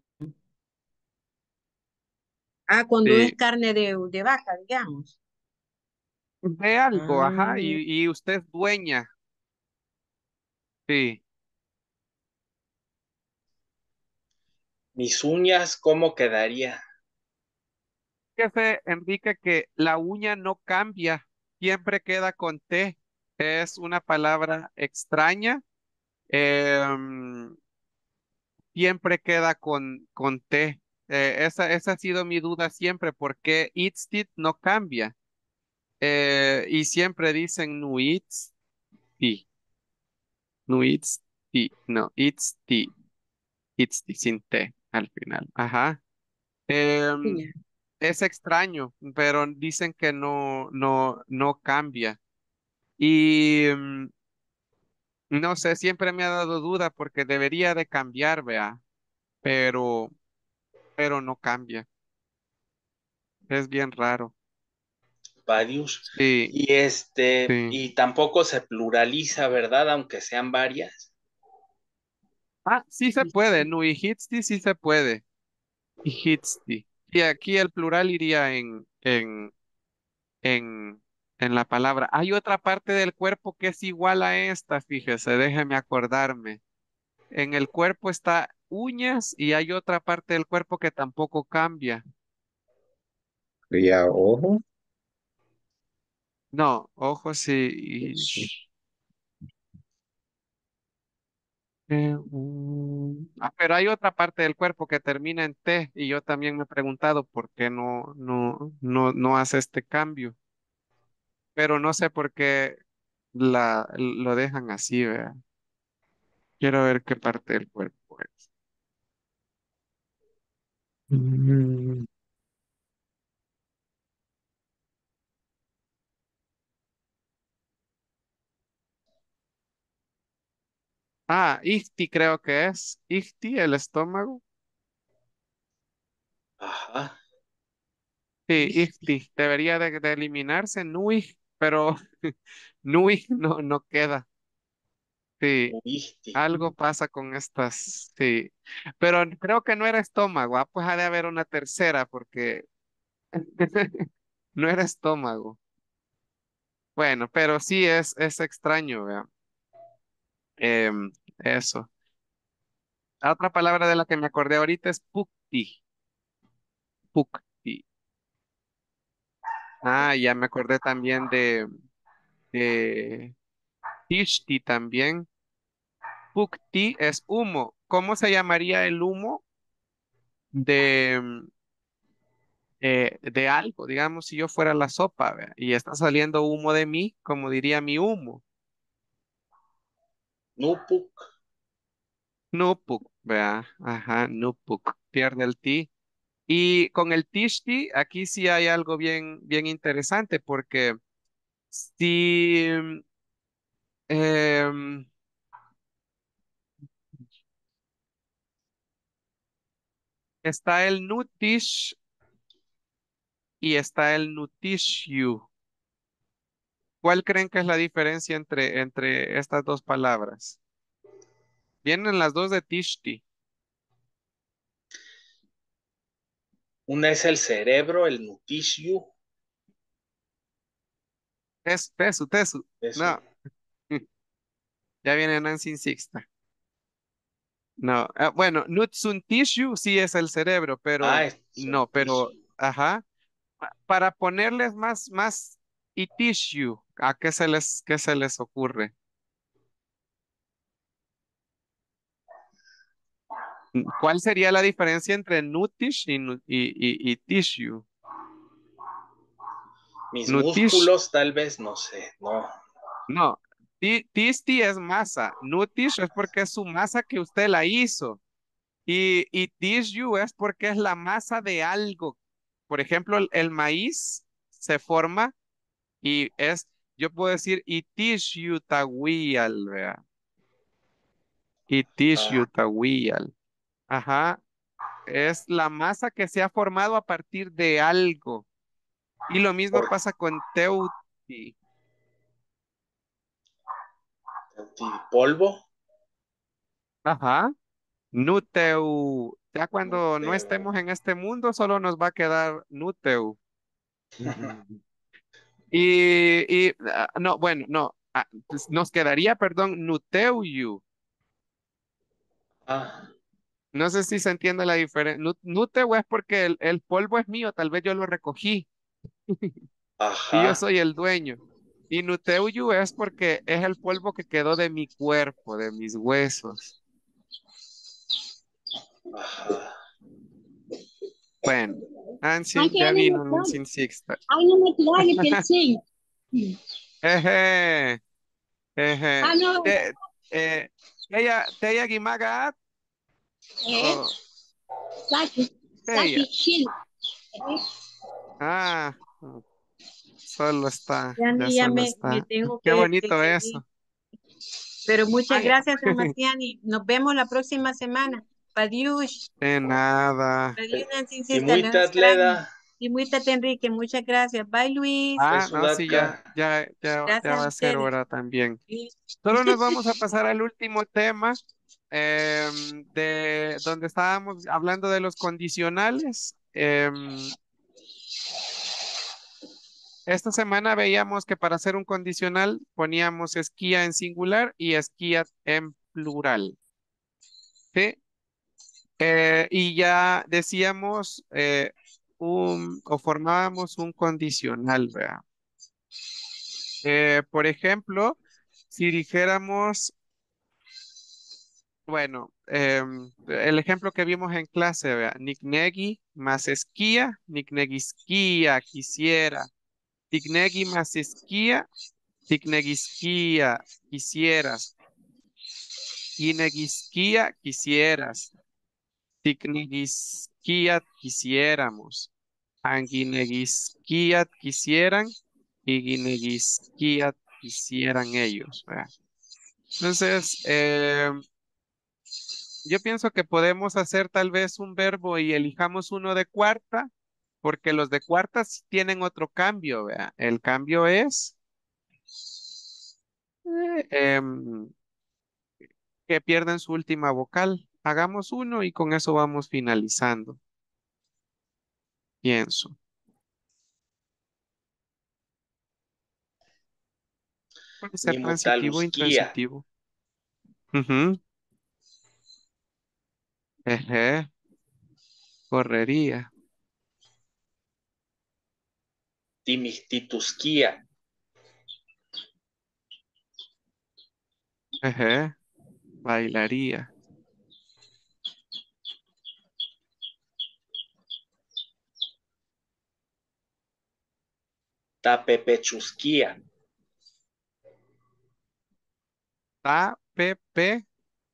Ah, cuando es Sí. carne de, de vaca, digamos. De algo, ajá, Ah, y, y usted es dueña. Sí. Mis uñas, ¿cómo quedaría? Fíjese, Enrique, que la uña no cambia, siempre queda con T. Es una palabra extraña. em, Siempre queda con, con T. Eh, esa, esa ha sido mi duda siempre, porque it's it no cambia. Eh, y siempre dicen no it's ti, no it's ti, no it's ti, it's ti sin T. al final. Ajá. Em, Sí. es extraño, pero dicen que no, no, no cambia. Y mm, no sé, siempre me ha dado duda porque debería de cambiar, vea, pero, pero no cambia. Es bien raro. Varios. Sí, Y este, sí. y tampoco se pluraliza, ¿verdad? Aunque sean varias. Ah, sí se puede, no, y Hitsti sí se puede. Y Hitsti. Y aquí el plural iría en, en, en, en la palabra. Hay otra parte del cuerpo que es igual a esta, fíjese, déjeme acordarme. En el cuerpo está uñas y hay otra parte del cuerpo que tampoco cambia. Sería ojo. No, ojos sí. y- eh, mm, ah, pero hay otra parte del cuerpo que termina en T y yo también me he preguntado por qué no, no, no, no hace este cambio. Pero no sé por qué la, lo dejan así, vea. Quiero ver qué parte del cuerpo es. Mm, Ah, Ixti creo que es. Ixti, el estómago. Ajá. Sí, Isti, Ixti. Debería de, de eliminarse Nui, pero Nui no, no queda. Sí, uisti. algo pasa con estas. Sí, pero creo que no era estómago. Ah, pues ha de haber una tercera porque no era estómago. Bueno, pero sí es, es extraño, vea. Em, eso. La otra palabra de la que me acordé ahorita es pukti. Pukti. Ah, ya me acordé también de, de tishti también. Pukti es humo. ¿Cómo se llamaría el humo de, mm, eh, de algo? Digamos, si yo fuera la sopa, vea, y está saliendo humo de mí, como diría mi humo. Nupuk. Nupuk, vea. Ajá, nupuk. Pierde el ti. Y con el tishti, aquí sí hay algo bien, bien interesante, porque si em, está el nutish y está el nutishu. ¿Cuál creen que es la diferencia entre, entre estas dos palabras? Vienen las dos de tishti. Una es el cerebro, el nutishu. Es tesu, tesu. Eso. No, ya viene Nancy Sixta. No, ah, bueno, nutsun tissue sí es el cerebro, Ah, pero es un no, pero, tishu. ajá, pa- para ponerles más, más y tissue, ¿a qué se les, qué se les ocurre? Mm, ¿Cuál sería la diferencia entre nutish y, nu- y, y, y tissue? Mis Nutish, músculos, tal vez, no sé. No. no, ti- tisti es masa, nutish es porque es su masa que usted la hizo y, y tissue es porque es la masa de algo. Por ejemplo, el, el maíz se forma y es, yo puedo decir, itishu tawiyal, vea, Ah, itishu tawiyal. Ajá, es la masa que se ha formado a partir de algo. Y lo mismo por pasa con teuti. polvo. Ajá, nuteu. Ya cuando no Nuteo. estemos en este mundo, solo nos va a quedar nuteu. Y, y ah, no, bueno, no, ah, pues nos quedaría, perdón, nuteuyu. Ah, No sé si se entiende la diferencia. Nuteu es porque el, el polvo es mío, tal vez yo lo recogí y yo ajá, soy el dueño. Y Nuteuyu es porque es el polvo que quedó de mi cuerpo, de mis huesos. ajá. Bueno, Ancien, Anche ya anime vino plug. Ancien Sixta. Anime plug pilsing. Eje, eje. Ano, Te, eh, Teya, Teya Guimaga, eh, oh, Saki, Ella. Saki Shil. Ah, mm, solo está, ya Yani, ya solo me, me está. tengo Qué que, que bonito ir. eso. Pero muchas Vaya. gracias, San Marciani. Nos vemos la próxima semana. Adiós. De nada. Adiós, Nancy, sister, los Timuitat extraño. Leda, Y muítate, Enrique. Muchas gracias. Bye, Luis. Ah, no, sí, ya, Besudatka. ya, ya, ya Gracias va a a ser ustedes. hora también. Sí. Solo nos vamos a pasar al último tema, em, de donde estábamos hablando de los condicionales. Em, esta semana veíamos que para hacer un condicional poníamos esquía en singular y esquía en plural. ¿Sí? Eh, y ya decíamos, eh, un, o formábamos un condicional, ¿verdad? Eh, por ejemplo, si dijéramos, bueno, em, el ejemplo que vimos en clase, vea, Nicknegi más esquía, Nicknegisquía, quisiera, Tignegi más esquía, Tignegisquía, quisieras, Kinegisquía, quisieras, Tignegisquía, quisiéramos, Anguinegisquía, quisieran, y Guinegisquía, quisieran ellos, vea. Entonces, em, yo pienso que podemos hacer tal vez un verbo y elijamos uno de cuarta, porque los de cuarta sí tienen otro cambio, vea. El cambio es eh, em, que pierden su última vocal. Hagamos uno y con eso vamos finalizando, pienso. Puede ser transitivo o Nimutaluskia. intransitivo. Ujú. Ejé, correría. Timihtituskia. Ejé, bailaría. Tapepechuskia. Ta, pe, pe,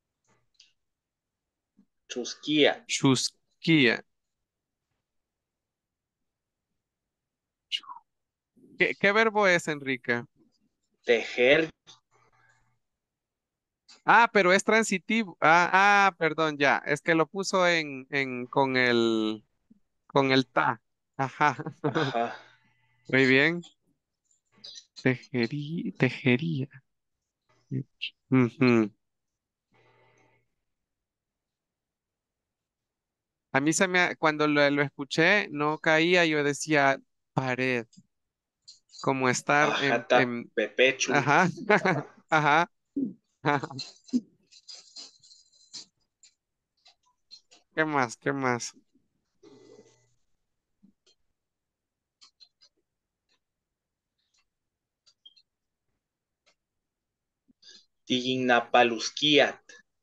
Chuskia. chusquía. ¿Qué, qué verbo es, Enrique? Tejer. Ah, pero es transitivo. Ah, ah, perdón, ya. Es que lo puso en, en, con el, con el ta. Ajá. Ajá. Muy bien. Tejerí, tejería. Ujú. A mí se me, ha- cuando lo, lo escuché, no caía, yo decía pared, como estar Ajá. en, en, Tapepechu. ajá, ajá, ajá. ¿Qué más? ¿Qué más? Tiyinapaluskiat.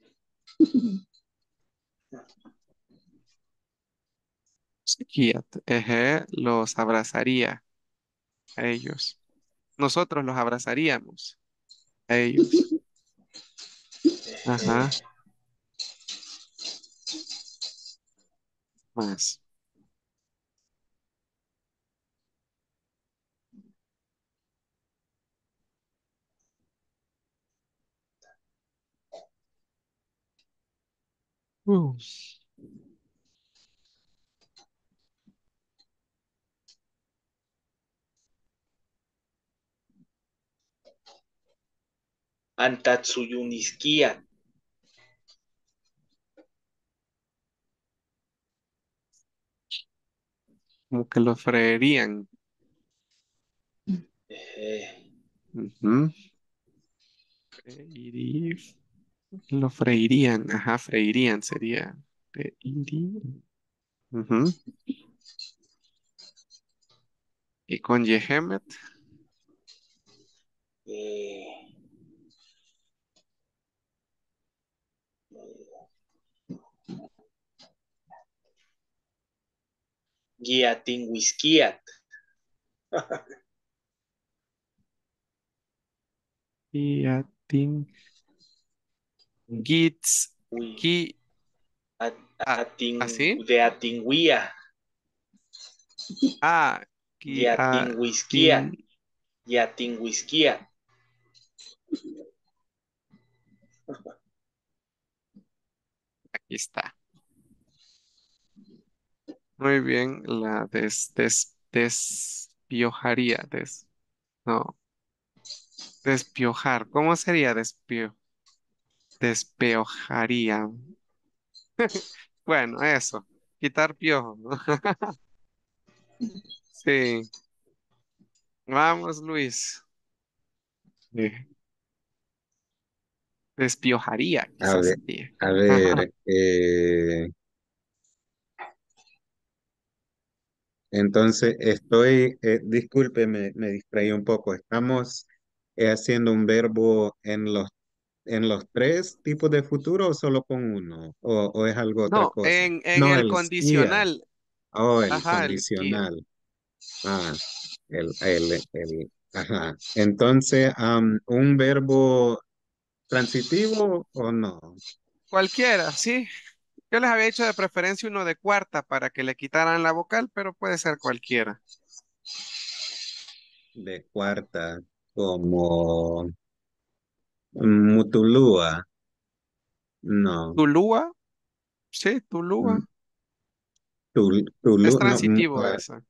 Kiat, ejé, los abrazaría a ellos. Nosotros los abrazaríamos a ellos. Ajá, Eh, más. Uh, Antatsuyuniskiat. como que los freerían. Eh, Ujú. Freirí- lo freirían, ajá, freirían sería. Freirían. Ujú. Y con Yehemet, eh, Giatinguiskiat. y Atin, Gits, Uy. Ki, Ah, Atin- ¿así? de atingüía, Ah, aquí, ah, yatinguisquía, tin- yatinguisquía. aquí está. Muy bien, la des, des, despiojaría, des, no, despiojar. ¿Cómo sería despio, despiojaría? Bueno, eso, quitar piojo, ¿no? Sí, vamos, Luis. Eh, Despiojaría, A quizás ver, sería. a ver, eh, entonces estoy, eh, discúlpeme, me distraí un poco. Estamos eh, haciendo un verbo en los, en los tres tipos de futuro o solo con uno, o, o es algo otra No, cosa. en, en No, el el esquía. condicional, Oh, el ajá, el esquí. condicional. Ah, el, el, el, ajá. Entonces, am, ¿un verbo transitivo o no? Cualquiera, sí. Yo les había hecho de preferencia uno de cuarta para que le quitaran la vocal, pero puede ser cualquiera. De cuarta, como Mutulúa. No. Tulúa, sí, Tulúa. Mm, Tul, Es Tulú, no. mu- transitivo ah, esa.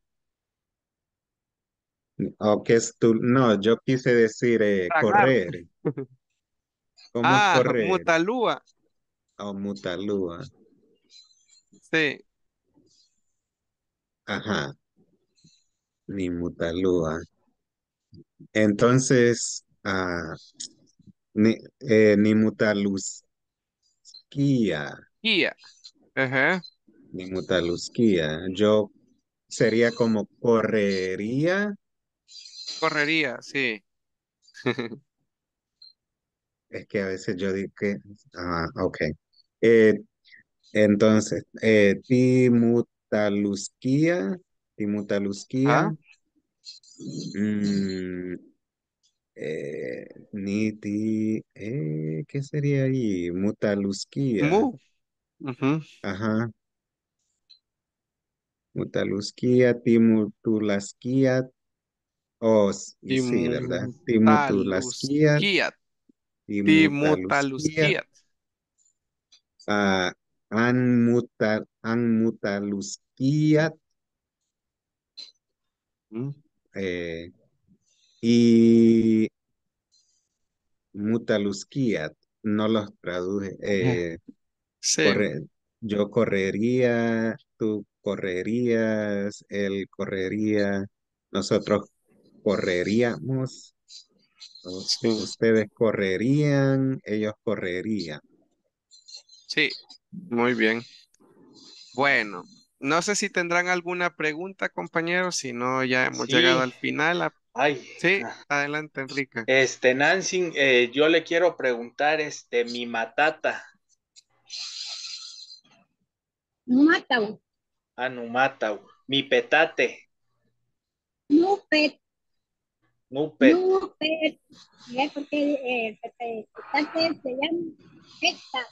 o que es tul, no, yo quise decir eh, Tragar. correr. ¿Cómo es Ah, correr? Mutalúa, O Mutalúa. sí. Ajá, ni Mutalúa. Entonces, ah, ni, eh, ni Mutaluzquía, Guía, ajá. ni Mutalusquía. Yo sería como correría. Correría, sí. Es que a veces yo digo que, ah, ok. Eh, entonces, eh, Timutalusquía, Ah, Timutalusquía, mm, eh, Niti, eh, ¿qué sería ahí? mu. Mutalusquía, Ujú. ajá, Mutalusquía, Timutulasquía, oh, s- y sí, ¿verdad? Timutulasquía, Timutalusquiat, Timutalusquía, Timutalusquiat. ah, Anmuta, Anmutalusquía, Mm, eh, y Mutalusquiat, no los traduje. eh, eh, Sí, corre- yo correría, tú correrías, él correría, nosotros correríamos, u- sí, ustedes correrían, ellos correrían. sí. Muy bien. Bueno, no sé si tendrán alguna pregunta, compañeros, si no, ya hemos llegado Sí, al final. Ah, ay, sí, adelante, Enrique. este Nancy, eh, yo le quiero preguntar, este, mi matata, Mata, Anumatau, mi petate, Nupet, Nupet, Nupet. Ya porque eh, el petate se llama Peta,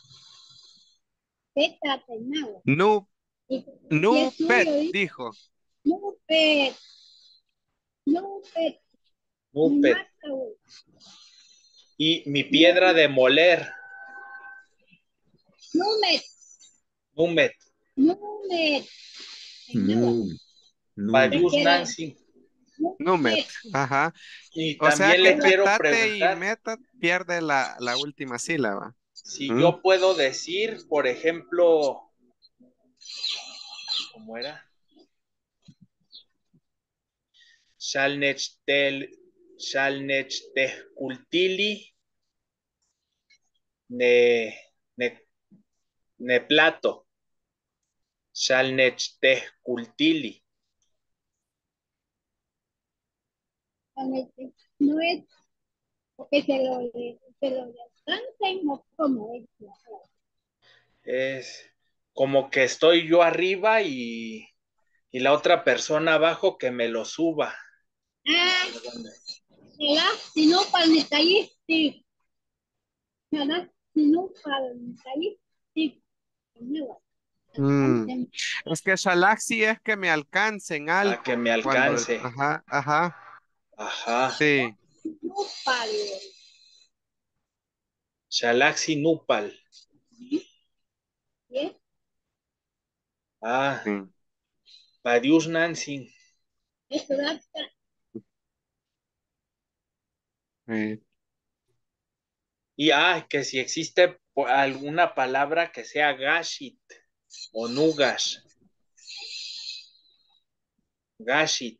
Peta Tenagua. Nu, Y, y el Nupet, suyo dice dijo. Nupet, Nupet, Nupet, Mata, y mi piedra Numet, de moler, Numet, Numet, Numet, Tenagua. Nu, Es numen. Payús que la Nancy. Numet, Numet, ajá. Y O sea también que le pero quiero petate y preguntar meta pierde la, la última sílaba. si ¿Mm? yo puedo decir, por ejemplo, ¿cómo era? Shalnechtel, Shalnechtehkultili, ne, ne, ne plato, Shalnechtehkultili. no es porque se lo, se lo descansen o como es. Es como que estoy yo arriba y, y la otra persona abajo que me lo suba. Ah, será si no para el detallista, será si no para el detallista. Mm, Es que Shalaxi es que me alcancen A que algo. me Cuando, alcance. ajá, ajá, Ajá. sí. Nupal. Shalaxi Nupal. ¿Sí? Ah, Sí, Padius Nansin. Eso da sí. Y ah, que si existe po- alguna palabra que sea gashit o nugash. Gashit.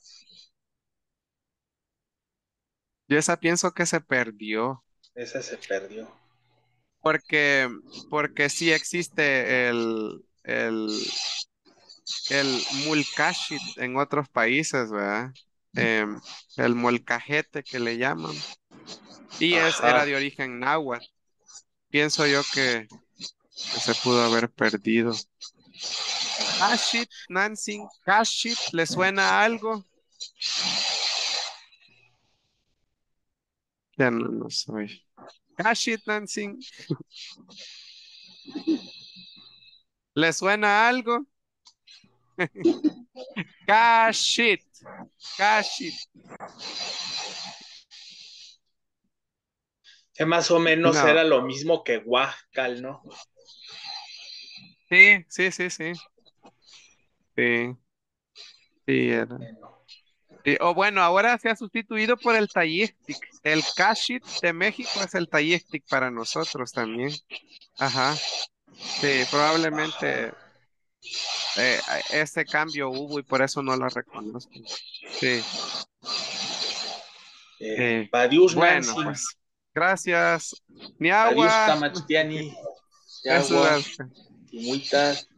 Yo esa pienso que se perdió. Esa se perdió. Porque, porque sí existe el, el, el mulcashit en otros países, ¿verdad? Em, el molcajete que le llaman. Y es, era Ajá. de origen náhuatl. Pienso yo que, que se pudo haber perdido. Kashit, Nancy, Kashit, ¿le suena algo? Ya no, no soy. Kashit, Nancy, ¿le suena algo? Kashit, Kashit. Que más o menos No. era lo mismo que Huascal, ¿no? Sí, sí, sí, sí. Sí, sí, era. Sí, o bueno, ahora se ha sustituido por el Tayistic. El Kashit de México es el Tayistic para nosotros también. Ajá. Sí, probablemente eh, a- ese cambio hubo y por eso no lo reconozco. Sí. Eh, Eh, Padius bueno, Nansin. pues gracias. Ni Padius agua. Tamachtiani. De Eso agua. es. Tumuitas.